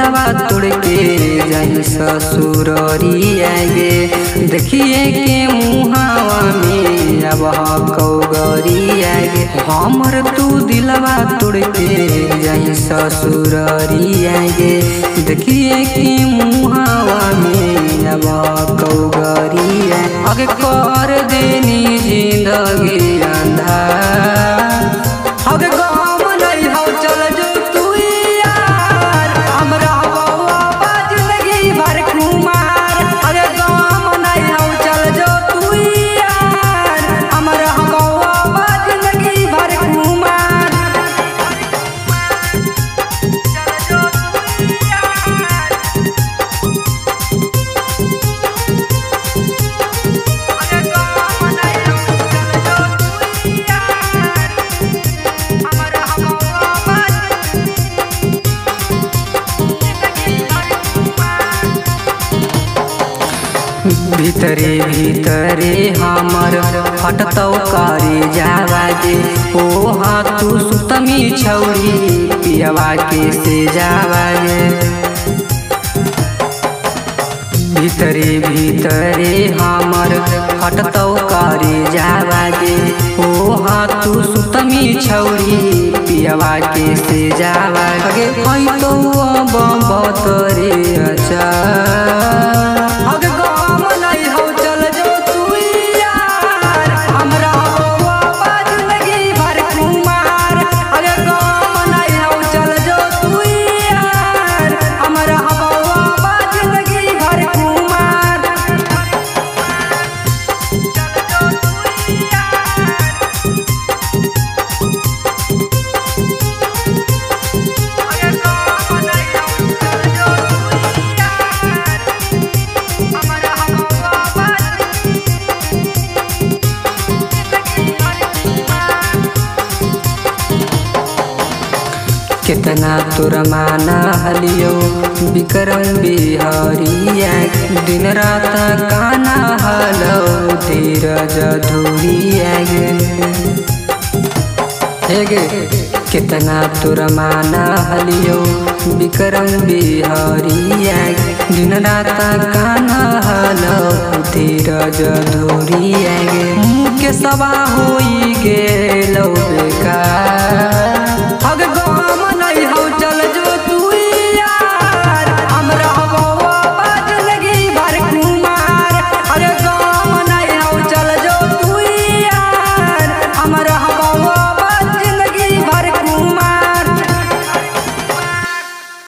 दिलवा तोड़ के जाई ससुररिया गे। देखिए के मुहावा में अब कौगरिया गे। हमर तू दिलवा तोड़ के जाई ससुररिया गे। देखिए के मुहावा में अब कौगरिया आगे कर देनी जिंदगी अंधार। आगे गाँव नहीं हो चल जो तू यार हमरा बाबा जिंदगी भर कुमार। आगे गाँव नहीं हो चल जो तू यार हमरा बाबा जिंदगी भर कुमार। भीतरे भीतरे हमर फटतौ करे जावा गे। ओ हाँ तू सुतमी छौरी पियवा के से जावा गे। भीतरे भीतरे हमर फटतौ करे जावा गे। ओ हाँ तू सुतमी छौरी पियवा के से जावा गे। तो बतरे अच्छा कितना तोर माना हलियो विक्रम बिहारिया। दिन रात काना हलो धीरज धुरिया गे। कितना तोर माना हलियो विक्रम बिहारिया। दिन रात काना हलो धीरज धुरिया गे। मुँह के सवा होई गेलो बेकार।